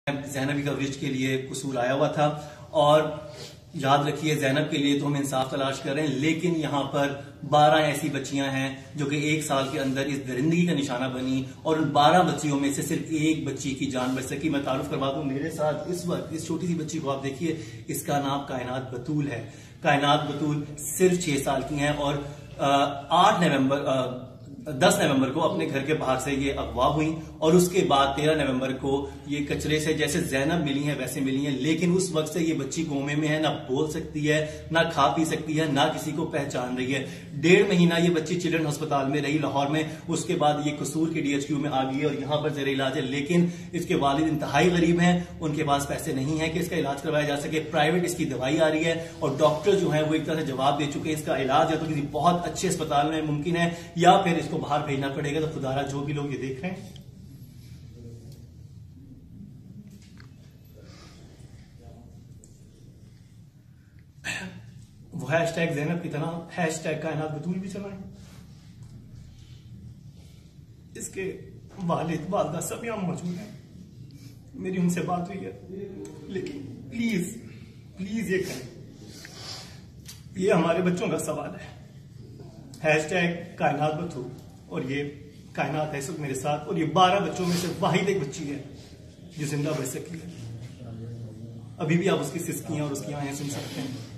ज़ैनब की कवरेज के लिए कसूर आया हुआ था। और याद रखिए, ज़ैनब के लिए तो हम इंसाफ तलाश कर रहे हैं, लेकिन यहाँ पर 12 ऐसी बच्चियां हैं जो कि 1 साल के अंदर इस दरिंदगी का निशाना बनी और उन 12 बच्चियों में से सिर्फ एक बच्ची की जान बच सकी। मैं तारुफ करवा दूं, मेरे साथ इस वक्त इस छोटी सी बच्ची को आप देखिए, इसका नाम कायनात बतूल है। कायनात बतूल सिर्फ 6 साल की हैं और 10 नवंबर को अपने घर के बाहर से ये अगवा हुई और उसके बाद 13 नवंबर को ये कचरे से जैसे ज़ैनब मिली है वैसे मिली है, लेकिन उस वक्त से ये बच्ची कोमे में है, ना बोल सकती है, ना खा पी सकती है, ना किसी को पहचान रही है। 1.5 महीना ये बच्ची चिल्ड्रन अस्पताल में रही लाहौर में। उसके बाद ये कसूर के DHQ में आ गई है और यहाँ पर जेर इलाज है, लेकिन इसके वालिद इंतहाई गरीब हैं, उनके पास पैसे नहीं है कि इसका इलाज करवाया जा सके। प्राइवेट इसकी दवाई आ रही है और डॉक्टर जो है वो एक तरह से जवाब दे चुके हैं, इसका इलाज या तो किसी बहुत अच्छे अस्पताल में मुमकिन है या फिर इसको बाहर भेजना पड़ेगा। तो खुदारा जो भी लोग ये देख रहे हैं, वो हैशटैग ज़ैनब की तरह हैशटैग कायनात बतूल भी चलाएं। इसके वालिद वालदा सब यहां मौजूद हैं, मेरी उनसे बात हुई है, लेकिन प्लीज प्लीज ये करें, ये हमारे बच्चों का सवाल है। हैशटैग कायनात बतूल और ये कायनात है इस वक्त मेरे साथ, और ये 12 बच्चों में से वाहिद एक बच्ची है जो जिंदा बच सकी है। अभी भी आप उसकी सिसकियां और उसकी आहें सुन सकते हैं।